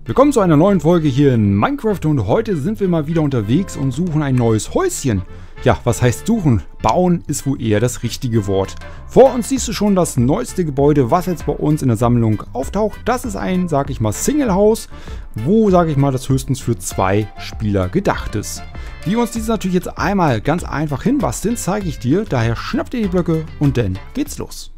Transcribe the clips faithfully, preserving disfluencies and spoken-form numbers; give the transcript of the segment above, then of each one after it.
Willkommen zu einer neuen Folge hier in Minecraft und heute sind wir mal wieder unterwegs und suchen ein neues Häuschen. Ja, was heißt suchen? Bauen ist wohl eher das richtige Wort. Vor uns siehst du schon das neueste Gebäude, was jetzt bei uns in der Sammlung auftaucht. Das ist ein, sag ich mal, Single-Haus, wo, sag ich mal, das höchstens für zwei Spieler gedacht ist. Wie wir uns dieses natürlich jetzt einmal ganz einfach hinbasteln, zeige ich dir. Daher schnapp dir die Blöcke und dann geht's los.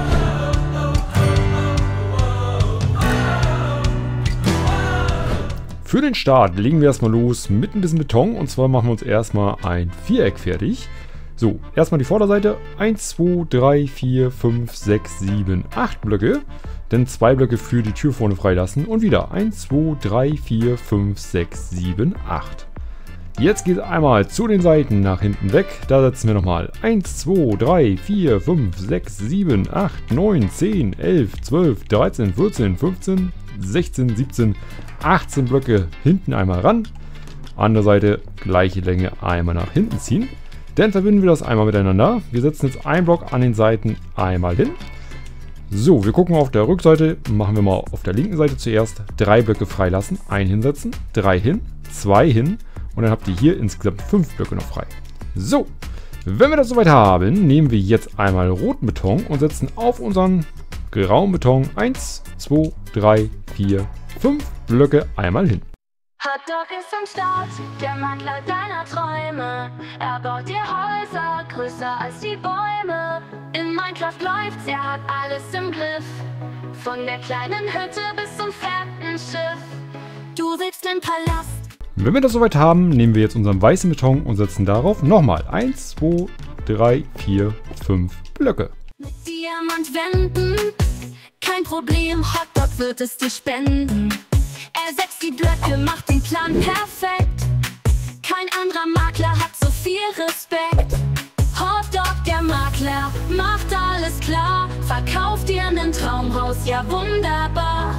Für den Start legen wir erstmal los mit ein bisschen Beton und zwar machen wir uns erstmal ein Viereck fertig. So, erstmal die Vorderseite. eins, zwei, drei, vier, fünf, sechs, sieben, acht Blöcke. Dann zwei Blöcke für die Tür vorne freilassen und wieder eins, zwei, drei, vier, fünf, sechs, sieben, acht. Jetzt geht es einmal zu den Seiten nach hinten weg. Da setzen wir nochmal eins, zwei, drei, vier, fünf, sechs, sieben, acht, neun, zehn, elf, zwölf, dreizehn, vierzehn, fünfzehn, sechzehn, siebzehn, achtzehn Blöcke hinten einmal ran. Andere Seite gleiche Länge einmal nach hinten ziehen. Dann verbinden wir das einmal miteinander. Wir setzen jetzt einen Block an den Seiten einmal hin. So, wir gucken auf der Rückseite. Machen wir mal auf der linken Seite zuerst drei Blöcke freilassen. Einen hinsetzen, drei hin, zwei hin. Und dann habt ihr hier insgesamt fünf Blöcke noch frei. So, wenn wir das soweit haben, nehmen wir jetzt einmal roten Beton und setzen auf unseren grauen Beton eins, zwei, drei, vier, fünf Blöcke einmal hin. Hotdog ist am Start, der Makler deiner Träume. Er baut dir Häuser größer als die Bäume. In Minecraft läuft's, er hat alles im Griff. Von der kleinen Hütte bis zum fetten Schiff. Du willst im Palast. Wenn wir das soweit haben, nehmen wir jetzt unseren weißen Beton und setzen darauf nochmal eins, zwei, drei, vier, fünf Blöcke. Mit Diamantwänden, kein Problem, Hotdog wird es dir spenden. Er setzt die Blöcke, macht den Plan perfekt. Kein anderer Makler hat so viel Respekt. Hotdog, der Makler, macht alles klar. Verkauft dir ein Traumhaus, ja wunderbar.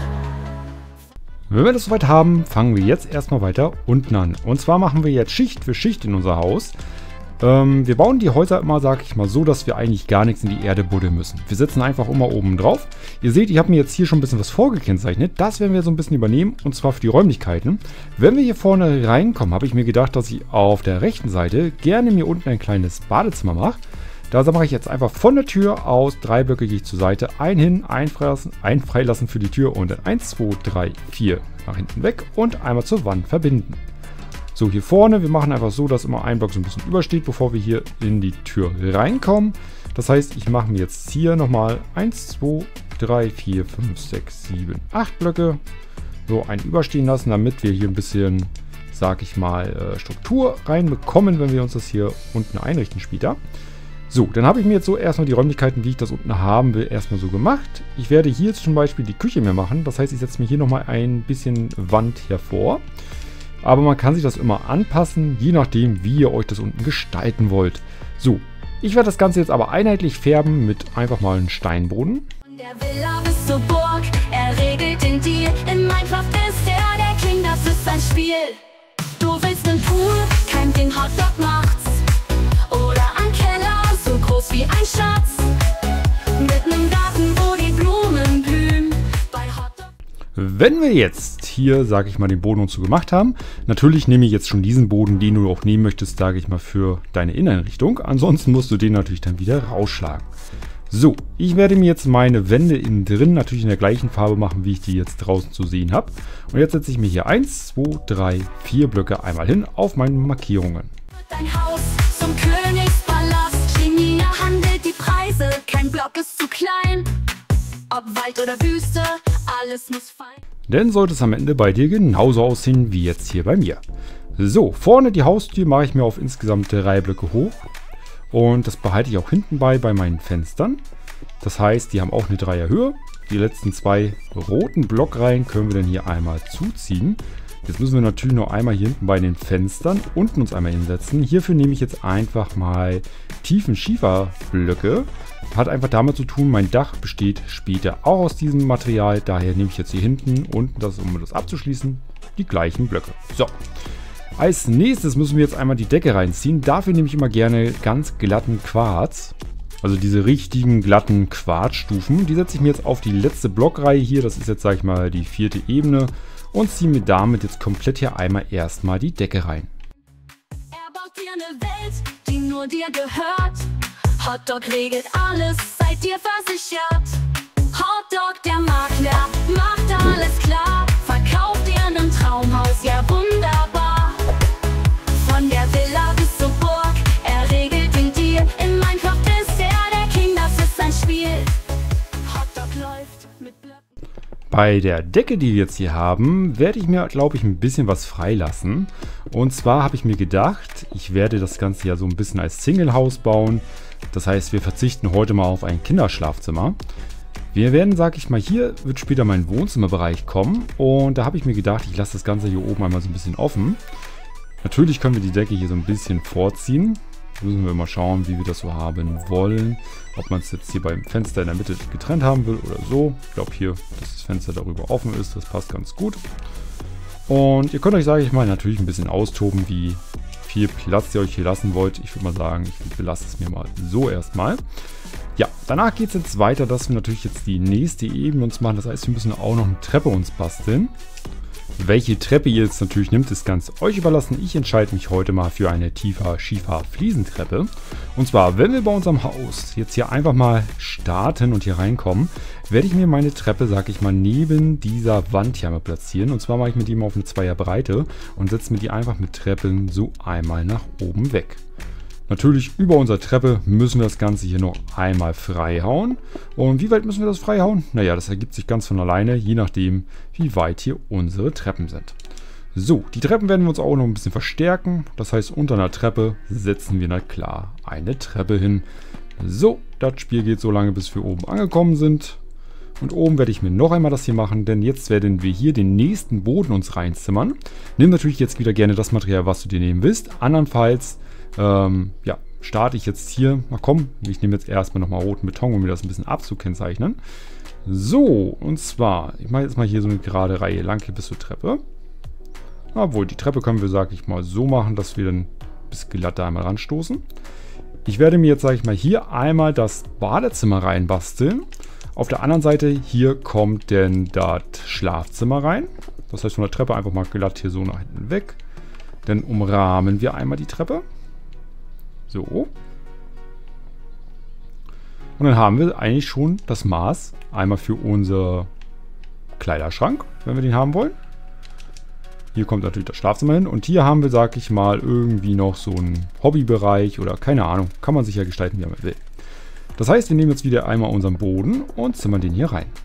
Wenn wir das soweit haben, fangen wir jetzt erstmal weiter unten an. Und zwar machen wir jetzt Schicht für Schicht in unser Haus. Ähm, wir bauen die Häuser immer, sag ich mal, so, dass wir eigentlich gar nichts in die Erde buddeln müssen. Wir setzen einfach immer oben drauf. Ihr seht, ich habe mir jetzt hier schon ein bisschen was vorgekennzeichnet. Das werden wir so ein bisschen übernehmen, und zwar für die Räumlichkeiten. Wenn wir hier vorne reinkommen, habe ich mir gedacht, dass ich auf der rechten Seite gerne mir unten ein kleines Badezimmer mache. Da mache ich jetzt einfach von der Tür aus drei Blöcke gehe ich zur Seite, ein hin, ein freilassen, ein freilassen für die Tür und dann eins, zwei, drei, vier nach hinten weg und einmal zur Wand verbinden. So, hier vorne, wir machen einfach so, dass immer ein Block so ein bisschen übersteht, bevor wir hier in die Tür reinkommen. Das heißt, ich mache mir jetzt hier nochmal eins, zwei, drei, vier, fünf, sechs, sieben, acht Blöcke. So, einen überstehen lassen, damit wir hier ein bisschen, sag ich mal, Struktur reinbekommen, wenn wir uns das hier unten einrichten später. So, dann habe ich mir jetzt so erstmal die Räumlichkeiten, wie ich das unten haben will, erstmal so gemacht. Ich werde hier jetzt zum Beispiel die Küche mehr machen. Das heißt, ich setze mir hier nochmal ein bisschen Wand hervor. Aber man kann sich das immer anpassen, je nachdem, wie ihr euch das unten gestalten wollt. So, ich werde das Ganze jetzt aber einheitlich färben mit einfach mal einem Steinboden. Von der Villa bis zur Burg, er regelt den Deal. In Minecraft ist er der King, das ist sein Spiel. Du willst einen Pool, kein Ding, Hotdog macht's. Oder ein Keller, so groß wie ein Schatz. Mit einem Garten, wo die Blumen blühen. Bei Hotdog. Wenn wir jetzt hier, sage ich mal, den Boden und so gemacht haben, natürlich nehme ich jetzt schon diesen Boden, den du auch nehmen möchtest, sage ich mal, für deine Inneneinrichtung. Ansonsten musst du den natürlich dann wieder rausschlagen. So, ich werde mir jetzt meine Wände innen drin natürlich in der gleichen Farbe machen, wie ich die jetzt draußen zu sehen habe. Und jetzt setze ich mir hier eins, zwei, drei, vier Blöcke einmal hin auf meine Markierungen. Dein Haus zum Königspalast. Genie handelt die Preise, kein Block ist zu klein. Ob Wald oder Wüste, alles muss fein. Dann sollte es am Ende bei dir genauso aussehen wie jetzt hier bei mir. So, vorne die Haustür mache ich mir auf insgesamt drei Blöcke hoch. Und das behalte ich auch hinten bei, bei meinen Fenstern. Das heißt, die haben auch eine Dreierhöhe. Die letzten zwei roten Blockreihen können wir dann hier einmal zuziehen. Jetzt müssen wir natürlich noch einmal hier hinten bei den Fenstern unten uns einmal hinsetzen. Hierfür nehme ich jetzt einfach mal tiefen Schieferblöcke. Hat einfach damit zu tun, mein Dach besteht später auch aus diesem Material. Daher nehme ich jetzt hier hinten unten, das, um das abzuschließen, die gleichen Blöcke. So, als nächstes müssen wir jetzt einmal die Decke reinziehen. Dafür nehme ich immer gerne ganz glatten Quarz. Also diese richtigen glatten Quarzstufen. Die setze ich mir jetzt auf die letzte Blockreihe hier. Das ist jetzt, sage ich mal, die vierte Ebene. und ziehe mir damit jetzt komplett hier einmal erstmal die Decke rein. Er baut dir eine Welt, die nur dir gehört. Hotdog regelt alles, seid ihr versichert. Hotdog, der Makler, macht alles klar. Verkauft ihr ein Traumhaus, ja wunderbar. Von der Villa bis zur Burg, er regelt den Deal. In Minecraft ist er der King, das ist sein Spiel. Hotdog läuft mit Blöcken. Bei der Decke, die wir jetzt hier haben, werde ich mir, glaube ich, ein bisschen was freilassen. Und zwar habe ich mir gedacht, ich werde das Ganze ja so ein bisschen als Single-Haus bauen. Das heißt, wir verzichten heute mal auf ein Kinderschlafzimmer. Wir werden, sag ich mal, hier wird später mein Wohnzimmerbereich kommen. Und da habe ich mir gedacht, ich lasse das Ganze hier oben einmal so ein bisschen offen. Natürlich können wir die Decke hier so ein bisschen vorziehen. Müssen wir mal schauen, wie wir das so haben wollen. Ob man es jetzt hier beim Fenster in der Mitte getrennt haben will oder so. Ich glaube hier, dass das Fenster darüber offen ist. Das passt ganz gut. Und ihr könnt euch, sage ich mal, natürlich ein bisschen austoben, wie viel Platz ihr euch hier lassen wollt. Ich würde mal sagen, ich belasse es mir mal so erstmal. Ja, danach geht es jetzt weiter, dass wir natürlich jetzt die nächste Ebene uns machen. Das heißt, wir müssen auch noch eine Treppe uns basteln. Welche Treppe ihr jetzt natürlich nimmt, ist ganz euch überlassen. Ich entscheide mich heute mal für eine tiefer schiefer Fliesentreppe. Und zwar, wenn wir bei unserem Haus jetzt hier einfach mal starten und hier reinkommen, werde ich mir meine Treppe, sag ich mal, neben dieser Wand hier mal platzieren. Und zwar mache ich mir die mal auf eine Zweier Breite und setze mir die einfach mit Treppen so einmal nach oben weg. Natürlich über unsere Treppe müssen wir das Ganze hier noch einmal freihauen. Und wie weit müssen wir das freihauen? Naja, das ergibt sich ganz von alleine, je nachdem, wie weit hier unsere Treppen sind. So, die Treppen werden wir uns auch noch ein bisschen verstärken. Das heißt, unter einer Treppe setzen wir na klar eine Treppe hin. So, das Spiel geht so lange, bis wir oben angekommen sind. Und oben werde ich mir noch einmal das hier machen, denn jetzt werden wir hier den nächsten Boden uns reinzimmern. Nimm natürlich jetzt wieder gerne das Material, was du dir nehmen willst. Andernfalls Ähm, ja, starte ich jetzt hier. Na komm, ich nehme jetzt erstmal nochmal roten Beton, um mir das ein bisschen abzukennzeichnen. So, und zwar, ich mache jetzt mal hier so eine gerade Reihe lang hier bis zur Treppe. Obwohl, die Treppe können wir, sag ich mal, so machen, dass wir dann bis glatt da einmal ranstoßen. Ich werde mir jetzt, sage ich mal, hier einmal das Badezimmer reinbasteln. Auf der anderen Seite hier kommt denn das Schlafzimmer rein. Das heißt, von der Treppe einfach mal glatt hier so nach hinten weg. Dann umrahmen wir einmal die Treppe. So. Und dann haben wir eigentlich schon das Maß einmal für unser Kleiderschrank, wenn wir den haben wollen. Hier kommt natürlich das Schlafzimmer hin. Und hier haben wir, sag ich mal, irgendwie noch so einen Hobbybereich oder keine Ahnung. Kann man sich ja gestalten, wie man will. Das heißt, wir nehmen jetzt wieder einmal unseren Boden und zimmern den hier rein.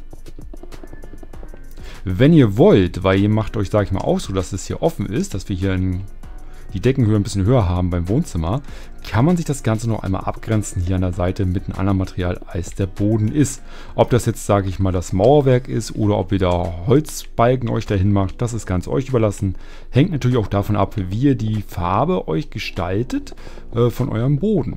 Wenn ihr wollt, weil ihr macht euch, sag ich mal, auch so, dass es hier offen ist, dass wir hier in die Deckenhöhe ein bisschen höher haben beim Wohnzimmer, kann man sich das Ganze noch einmal abgrenzen hier an der Seite mit einem anderen Material, als der Boden ist. Ob das jetzt, sage ich mal, das Mauerwerk ist oder ob ihr da Holzbalken euch dahin macht, das ist ganz euch überlassen. Hängt natürlich auch davon ab, wie ihr die Farbe euch gestaltet äh, von eurem Boden.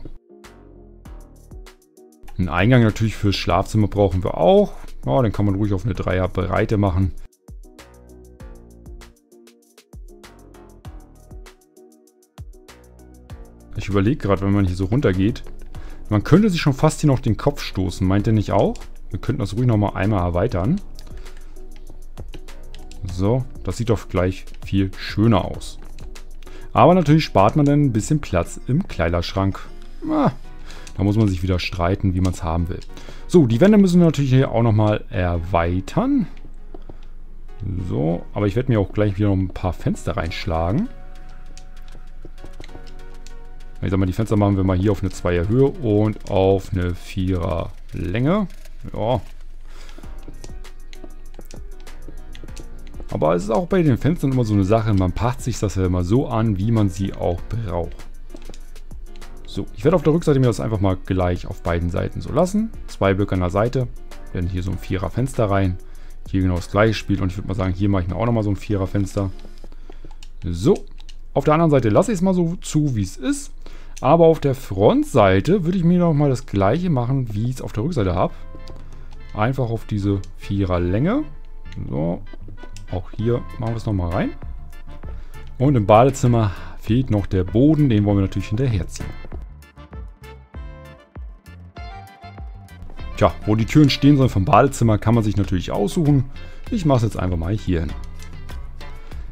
Einen Eingang natürlich fürs Schlafzimmer brauchen wir auch. Ja, den kann man ruhig auf eine Dreier Breite machen. Ich überlege gerade, wenn man hier so runter geht, man könnte sich schon fast hier noch den Kopf stoßen. Meint ihr nicht auch? Wir könnten das ruhig nochmal einmal erweitern. So, das sieht doch gleich viel schöner aus. Aber natürlich spart man dann ein bisschen Platz im Kleiderschrank. Ah, da muss man sich wieder streiten, wie man es haben will. So, die Wände müssen wir natürlich hier auch nochmal erweitern. So, aber ich werde mir auch gleich wieder noch ein paar Fenster reinschlagen. Ich sag mal, die Fenster machen wir mal hier auf eine Zweier Höhe und auf eine Vierer Länge. Ja. Aber es ist auch bei den Fenstern immer so eine Sache, man passt sich das ja immer so an, wie man sie auch braucht. So, ich werde auf der Rückseite mir das einfach mal gleich auf beiden Seiten so lassen. Zwei Blöcke an der Seite, dann hier so ein Vierer Fenster rein. Hier genau das gleiche Spiel und ich würde mal sagen, hier mache ich mir auch nochmal so ein Vierer Fenster. So, auf der anderen Seite lasse ich es mal so zu, wie es ist. Aber auf der Frontseite würde ich mir noch mal das gleiche machen, wie ich es auf der Rückseite habe. Einfach auf diese Vierer Länge. So, auch hier machen wir es nochmal rein. Und im Badezimmer fehlt noch der Boden, den wollen wir natürlich hinterherziehen. Tja, wo die Türen stehen sollen vom Badezimmer, kann man sich natürlich aussuchen. Ich mache es jetzt einfach mal hier hin.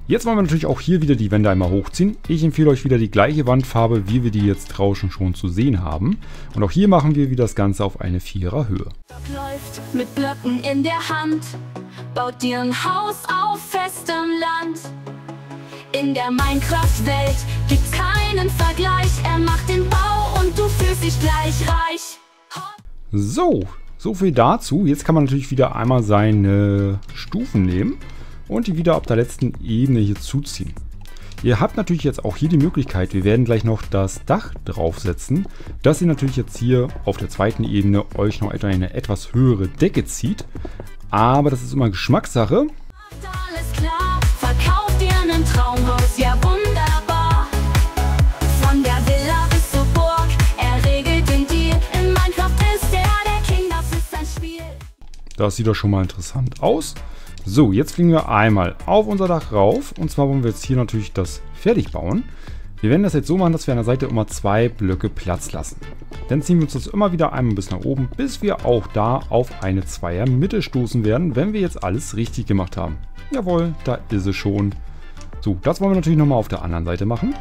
Jetzt wollen wir natürlich auch hier wieder die Wände einmal hochziehen. Ich empfehle euch wieder die gleiche Wandfarbe, wie wir die jetzt draußen schon zu sehen haben. Und auch hier machen wir wieder das Ganze auf eine Vierer Höhe. Läuft mit Blöcken in der Hand, baut dir ein Haus auf festem Land. In der Minecraft-Welt gibt's keinen Vergleich. Er macht den Bau und du fühlst dich gleich reich. So, so viel dazu. Jetzt kann man natürlich wieder einmal seine Stufen nehmen und die wieder auf der letzten Ebene hier zuziehen. Ihr habt natürlich jetzt auch hier die Möglichkeit, wir werden gleich noch das Dach draufsetzen, dass ihr natürlich jetzt hier auf der zweiten Ebene euch noch eine etwas höhere Decke zieht. Aber das ist immer Geschmackssache. Alles klar, verkauft dir einen Traumhaus, ja wunderbar. Von der Villa bis zur Burg, er regelt den Deal. In Minecraft ist er der King, das ist sein Spiel. Das sieht doch schon mal interessant aus. So, jetzt fliegen wir einmal auf unser Dach rauf. Und zwar wollen wir jetzt hier natürlich das fertig bauen. Wir werden das jetzt so machen, dass wir an der Seite immer zwei Blöcke Platz lassen. Dann ziehen wir uns das immer wieder einmal bis nach oben, bis wir auch da auf eine Zweier-Mitte stoßen werden, wenn wir jetzt alles richtig gemacht haben. Jawohl, da ist es schon. So, das wollen wir natürlich nochmal auf der anderen Seite machen.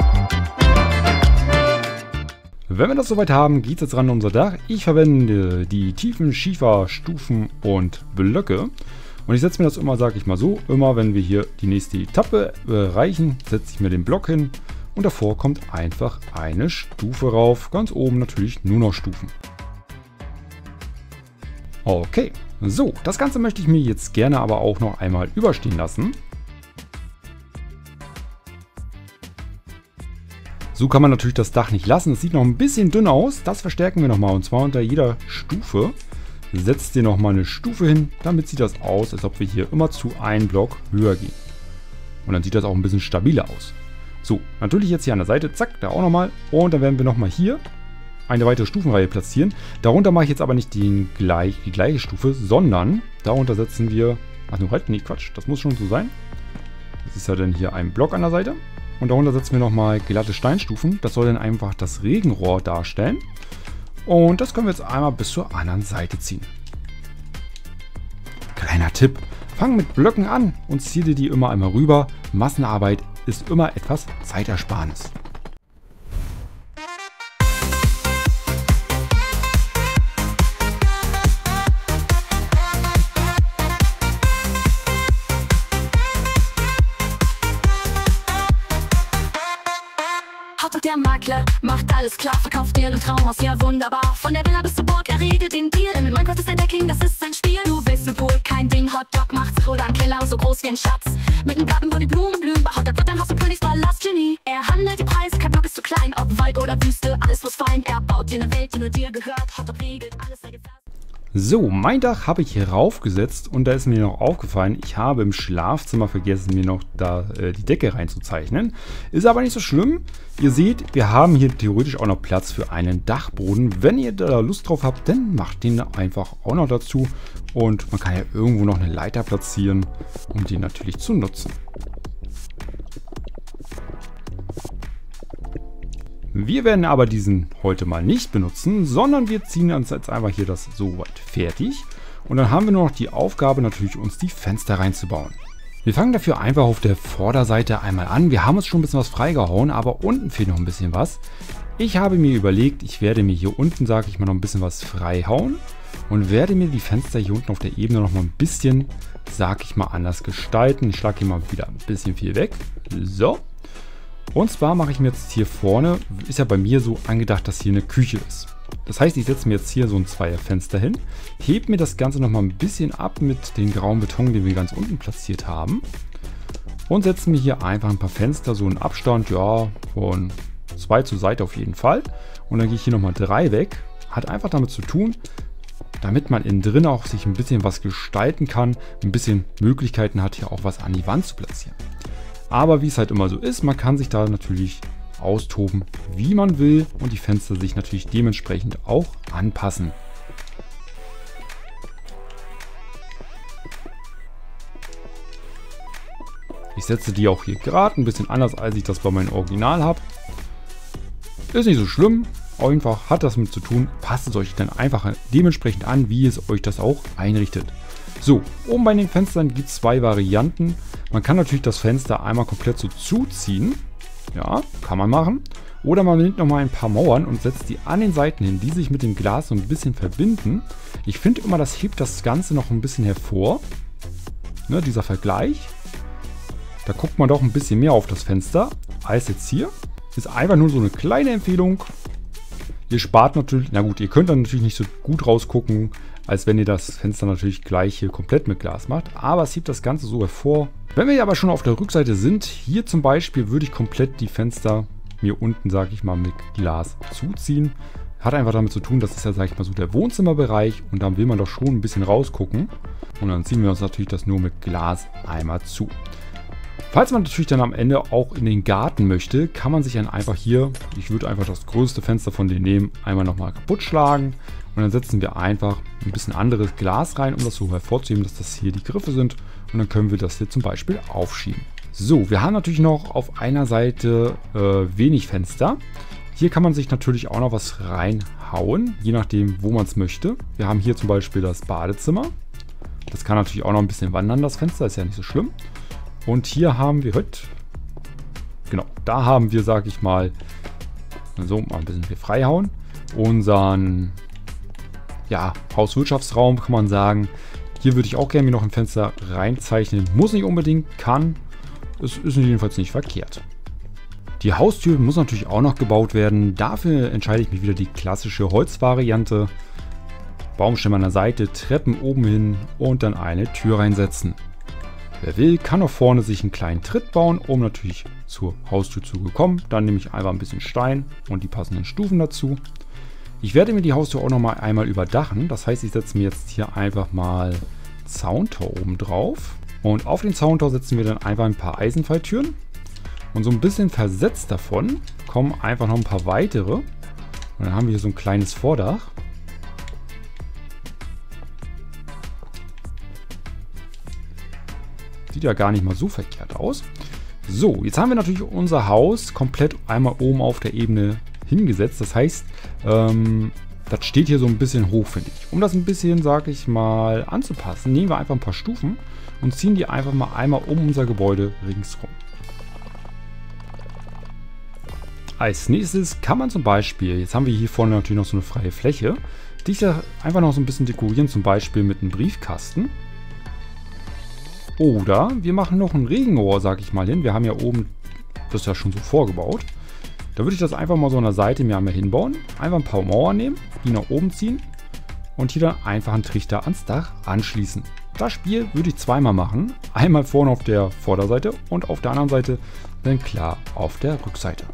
Wenn wir das soweit haben, geht es jetzt ran an unser Dach. Ich verwende die tiefen Schieferstufen und Blöcke. Und ich setze mir das immer, sage ich mal so, immer wenn wir hier die nächste Etappe erreichen, setze ich mir den Block hin und davor kommt einfach eine Stufe rauf. Ganz oben natürlich nur noch Stufen. Okay, so, das Ganze möchte ich mir jetzt gerne aber auch noch einmal überstehen lassen. So kann man natürlich das Dach nicht lassen. Es sieht noch ein bisschen dünn aus. Das verstärken wir nochmal und zwar unter jeder Stufe. Setzt ihr nochmal eine Stufe hin, damit sieht das aus, als ob wir hier immer zu einem Block höher gehen. Und dann sieht das auch ein bisschen stabiler aus. So, natürlich jetzt hier an der Seite, zack, da auch nochmal. Und dann werden wir nochmal hier eine weitere Stufenreihe platzieren. Darunter mache ich jetzt aber nicht den gleich, die gleiche Stufe, sondern darunter setzen wir... Ach nur halt, nee, Quatsch, das muss schon so sein. Das ist ja dann hier ein Block an der Seite. Und darunter setzen wir nochmal glatte Steinstufen. Das soll dann einfach das Regenrohr darstellen. Und das können wir jetzt einmal bis zur anderen Seite ziehen. Kleiner Tipp, fang mit Blöcken an und zieh dir die immer einmal rüber. Massenarbeit ist immer etwas Zeitersparnis. Der Makler macht alles klar, verkauft dir ein Traumhaus, ja wunderbar. Von der Villa bis zur Burg, er regelt den Deal. In Minecraft ist er der King, das ist sein Spiel. Du willst eine Pool, kein Ding, Hotdog macht's oder ein Keller so groß wie ein Schatz. Mit einem Garten, wo die Blumen blühen, bei Hotdog wird dein Haus ein Königspalast, Genie. Er handelt die Preise, kein Block ist zu klein, ob Wald oder Wüste, alles muss fein. Er baut dir eine Welt, die nur dir gehört, Hotdog regelt alles, sei gefasst. So, mein Dach habe ich hier raufgesetzt und da ist mir noch aufgefallen, ich habe im Schlafzimmer vergessen, mir noch da äh, die Decke reinzuzeichnen. Ist aber nicht so schlimm. Ihr seht, wir haben hier theoretisch auch noch Platz für einen Dachboden. Wenn ihr da Lust drauf habt, dann macht den einfach auch noch dazu. Und man kann ja irgendwo noch eine Leiter platzieren, um den natürlich zu nutzen. Wir werden aber diesen heute mal nicht benutzen, sondern wir ziehen uns jetzt einfach hier das soweit fertig. Und dann haben wir nur noch die Aufgabe, natürlich uns die Fenster reinzubauen. Wir fangen dafür einfach auf der Vorderseite einmal an. Wir haben uns schon ein bisschen was freigehauen, aber unten fehlt noch ein bisschen was. Ich habe mir überlegt, ich werde mir hier unten, sage ich mal, noch ein bisschen was freihauen. Und werde mir die Fenster hier unten auf der Ebene noch mal ein bisschen, sage ich mal, anders gestalten. Ich schlage hier mal wieder ein bisschen viel weg. So. Und zwar mache ich mir jetzt hier vorne, ist ja bei mir so angedacht, dass hier eine Küche ist. Das heißt, ich setze mir jetzt hier so ein Zweierfenster hin, hebe mir das Ganze noch mal ein bisschen ab mit dem grauen Beton, den wir ganz unten platziert haben. Und setze mir hier einfach ein paar Fenster, so einen Abstand, ja, von zwei zur Seite auf jeden Fall. Und dann gehe ich hier nochmal drei weg. Hat einfach damit zu tun, damit man innen drin auch sich ein bisschen was gestalten kann, ein bisschen Möglichkeiten hat, hier auch was an die Wand zu platzieren. Aber wie es halt immer so ist, man kann sich da natürlich austoben, wie man will und die Fenster sich natürlich dementsprechend auch anpassen. Ich setze die auch hier gerade ein bisschen anders, als ich das bei meinem Original habe. Ist nicht so schlimm, einfach hat das mit zu tun. Passt es euch dann einfach dementsprechend an, wie es euch das auch einrichtet. So, oben bei den Fenstern gibt es zwei Varianten. Man kann natürlich das Fenster einmal komplett so zuziehen. Ja, kann man machen. Oder man nimmt nochmal ein paar Mauern und setzt die an den Seiten hin, die sich mit dem Glas so ein bisschen verbinden. Ich finde immer, das hebt das Ganze noch ein bisschen hervor. Ne, dieser Vergleich. Da guckt man doch ein bisschen mehr auf das Fenster als jetzt hier. Ist einfach nur so eine kleine Empfehlung. Ihr spart natürlich, na gut, ihr könnt dann natürlich nicht so gut rausgucken, als wenn ihr das Fenster natürlich gleich hier komplett mit Glas macht. Aber es hebt das Ganze so hervor. Wenn wir aber schon auf der Rückseite sind, hier zum Beispiel würde ich komplett die Fenster mir unten, sage ich mal, mit Glas zuziehen. Hat einfach damit zu tun, das ist ja, sage ich mal, so der Wohnzimmerbereich und dann will man doch schon ein bisschen rausgucken. Und dann ziehen wir uns natürlich das nur mit Glas einmal zu. Falls man natürlich dann am Ende auch in den Garten möchte, kann man sich dann einfach hier, ich würde einfach das größte Fenster von denen nehmen, einmal nochmal kaputt schlagen. Und dann setzen wir einfach ein bisschen anderes Glas rein, um das so hervorzuheben, dass das hier die Griffe sind. Und dann können wir das hier zum Beispiel aufschieben. So, wir haben natürlich noch auf einer Seite äh, wenig Fenster. Hier kann man sich natürlich auch noch was reinhauen, je nachdem, wo man es möchte. Wir haben hier zum Beispiel das Badezimmer. Das kann natürlich auch noch ein bisschen wandern, das Fenster, ist ja nicht so schlimm. Und hier haben wir, genau, da haben wir, sag ich mal, so mal ein bisschen hier freihauen. Unseren, ja, Hauswirtschaftsraum kann man sagen. Hier würde ich auch gerne noch ein Fenster reinzeichnen. Muss nicht unbedingt, kann. Es ist jedenfalls nicht verkehrt. Die Haustür muss natürlich auch noch gebaut werden. Dafür entscheide ich mich wieder die klassische Holzvariante. Baumstämme an der Seite, Treppen oben hin und dann eine Tür reinsetzen. Wer will, kann auch vorne sich einen kleinen Tritt bauen, um natürlich zur Haustür zu kommen. Dann nehme ich einfach ein bisschen Stein und die passenden Stufen dazu. Ich werde mir die Haustür auch noch mal einmal überdachen. Das heißt, ich setze mir jetzt hier einfach mal Zauntor oben drauf. Und auf den Zauntor setzen wir dann einfach ein paar Eisenfalltüren. Und so ein bisschen versetzt davon kommen einfach noch ein paar weitere. Und dann haben wir hier so ein kleines Vordach. Sieht ja gar nicht mal so verkehrt aus. So, jetzt haben wir natürlich unser Haus komplett einmal oben auf der Ebene hingesetzt. Das heißt, ähm, das steht hier so ein bisschen hoch, finde ich. Um das ein bisschen, sag ich mal, anzupassen, nehmen wir einfach ein paar Stufen und ziehen die einfach mal einmal um unser Gebäude ringsrum. Als nächstes kann man zum Beispiel, jetzt haben wir hier vorne natürlich noch so eine freie Fläche, die ich einfach noch so ein bisschen dekorieren, zum Beispiel mit einem Briefkasten. Oder wir machen noch ein Regenrohr, sag ich mal, hin. Wir haben ja oben das ja schon so vorgebaut. Da würde ich das einfach mal so an der Seite mir einmal hinbauen. Einfach ein paar Mauern nehmen, die nach oben ziehen und hier dann einfach einen Trichter ans Dach anschließen. Das Spiel würde ich zweimal machen. Einmal vorne auf der Vorderseite und auf der anderen Seite dann klar auf der Rückseite.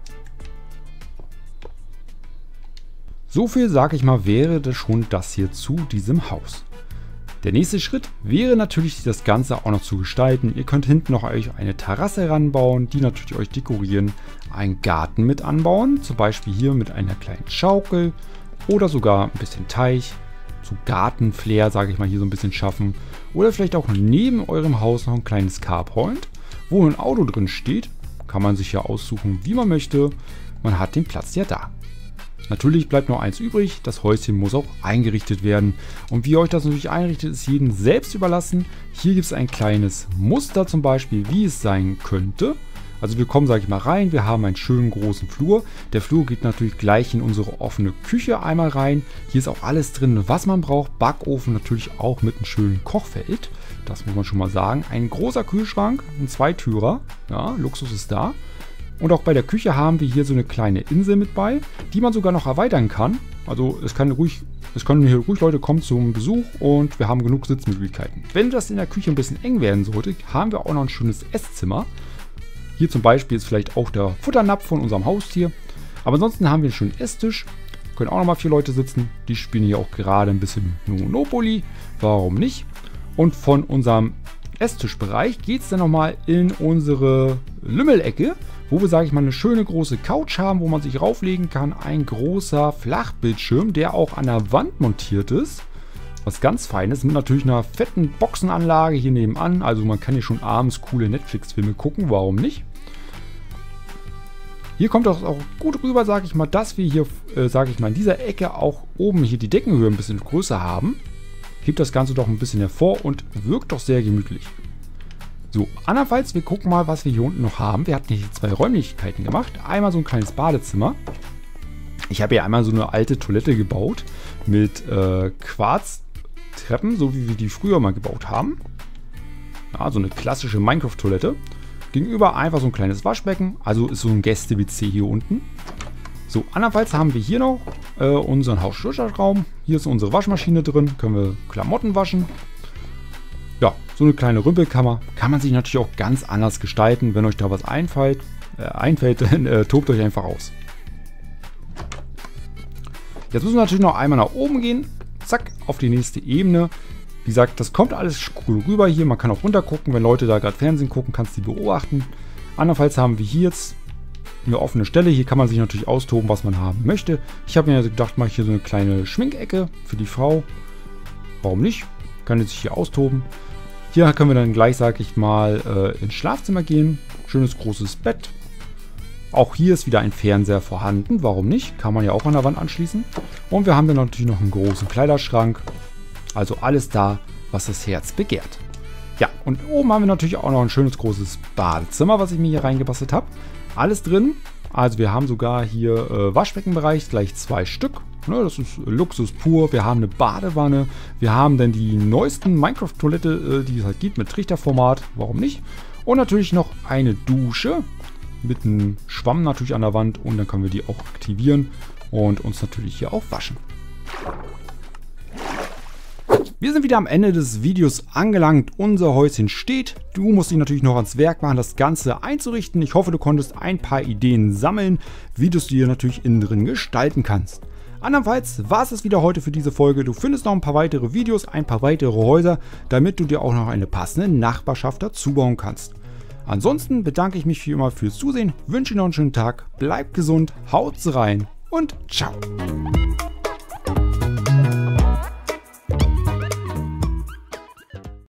So viel, sag ich mal, wäre das schon das hier zu diesem Haus. Der nächste Schritt wäre natürlich, das Ganze auch noch zu gestalten. Ihr könnt hinten noch euch eine Terrasse ranbauen, die natürlich euch dekorieren. Einen Garten mit anbauen, zum Beispiel hier mit einer kleinen Schaukel oder sogar ein bisschen Teich. So Gartenflair, sage ich mal, hier so ein bisschen schaffen. Oder vielleicht auch neben eurem Haus noch ein kleines Carport, wo ein Auto drin steht. Kann man sich ja aussuchen, wie man möchte. Man hat den Platz ja da. Natürlich bleibt noch eins übrig, das Häuschen muss auch eingerichtet werden. Und wie ihr euch das natürlich einrichtet, ist jedem selbst überlassen. Hier gibt es ein kleines Muster zum Beispiel, wie es sein könnte. Also wir kommen, sage ich mal, rein, wir haben einen schönen großen Flur. Der Flur geht natürlich gleich in unsere offene Küche einmal rein. Hier ist auch alles drin, was man braucht. Backofen natürlich auch mit einem schönen Kochfeld. Das muss man schon mal sagen. Ein großer Kühlschrank, ein Zweitürer. Ja, Luxus ist da. Und auch bei der Küche haben wir hier so eine kleine Insel mit bei, die man sogar noch erweitern kann. Also es kann ruhig, es können hier ruhig Leute kommen zum Besuch und wir haben genug Sitzmöglichkeiten. Wenn das in der Küche ein bisschen eng werden sollte, haben wir auch noch ein schönes Esszimmer. Hier zum Beispiel ist vielleicht auch der Futternapf von unserem Haustier. Aber ansonsten haben wir einen schönen Esstisch. Können auch noch mal vier Leute sitzen. Die spielen hier auch gerade ein bisschen Monopoly. Warum nicht? Und von unserem Esstischbereich geht es dann nochmal in unsere Lümmelecke, wo wir, sage ich mal, eine schöne große Couch haben, wo man sich rauflegen kann. Ein großer Flachbildschirm, der auch an der Wand montiert ist. Was ganz Feines, mit natürlich einer fetten Boxenanlage hier nebenan. Also man kann hier schon abends coole Netflix-Filme gucken, warum nicht? Hier kommt auch, auch gut rüber, sage ich mal, dass wir hier, äh, sage ich mal, in dieser Ecke auch oben hier die Deckenhöhe ein bisschen größer haben. Hebt das Ganze doch ein bisschen hervor und wirkt doch sehr gemütlich. So, andernfalls, wir gucken mal, was wir hier unten noch haben. Wir hatten hier zwei Räumlichkeiten gemacht. Einmal so ein kleines Badezimmer. Ich habe hier einmal so eine alte Toilette gebaut mit äh, Quarztreppen, so wie wir die früher mal gebaut haben. Ja, so eine klassische Minecraft-Toilette. Gegenüber einfach so ein kleines Waschbecken, also ist so ein Gäste-W C hier unten. So, andernfalls haben wir hier noch äh, unseren Hausstandraum. Hier ist unsere Waschmaschine drin, können wir Klamotten waschen. Ja, so eine kleine Rümpelkammer. Kann man sich natürlich auch ganz anders gestalten. Wenn euch da was einfällt, äh, einfällt dann äh, tobt euch einfach aus. Jetzt müssen wir natürlich noch einmal nach oben gehen. Zack, auf die nächste Ebene. Wie gesagt, das kommt alles cool rüber hier. Man kann auch runter gucken. Wenn Leute da gerade Fernsehen gucken, kannst du die beobachten. Andernfalls haben wir hier jetzt eine offene Stelle. Hier kann man sich natürlich austoben, was man haben möchte. Ich habe mir gedacht, mache ich hier so eine kleine Schminkecke für die Frau. Warum nicht? Kann jetzt sich hier austoben. Hier können wir dann gleich, sag ich mal, äh, ins Schlafzimmer gehen. Schönes großes Bett. Auch hier ist wieder ein Fernseher vorhanden. Warum nicht? Kann man ja auch an der Wand anschließen. Und wir haben dann natürlich noch einen großen Kleiderschrank. Also alles da, was das Herz begehrt. Ja, und oben haben wir natürlich auch noch ein schönes großes Badezimmer, was ich mir hier reingebastelt habe. Alles drin. Also wir haben sogar hier äh, Waschbeckenbereich, gleich zwei Stück. Ne, das ist Luxus pur. Wir haben eine Badewanne. Wir haben dann die neuesten Minecraft-Toilette, äh, die es halt gibt, mit Trichterformat. Warum nicht? Und natürlich noch eine Dusche mit einem Schwamm natürlich an der Wand. Und dann können wir die auch aktivieren und uns natürlich hier auch waschen. Wir sind wieder am Ende des Videos angelangt. Unser Häuschen steht. Du musst dich natürlich noch ans Werk machen, das Ganze einzurichten. Ich hoffe, du konntest ein paar Ideen sammeln, wie du es dir natürlich innen drin gestalten kannst. Andernfalls war es das wieder heute für diese Folge. Du findest noch ein paar weitere Videos, ein paar weitere Häuser, damit du dir auch noch eine passende Nachbarschaft dazu bauen kannst. Ansonsten bedanke ich mich wie immer fürs Zusehen, wünsche dir noch einen schönen Tag, bleib gesund, haut's rein und ciao.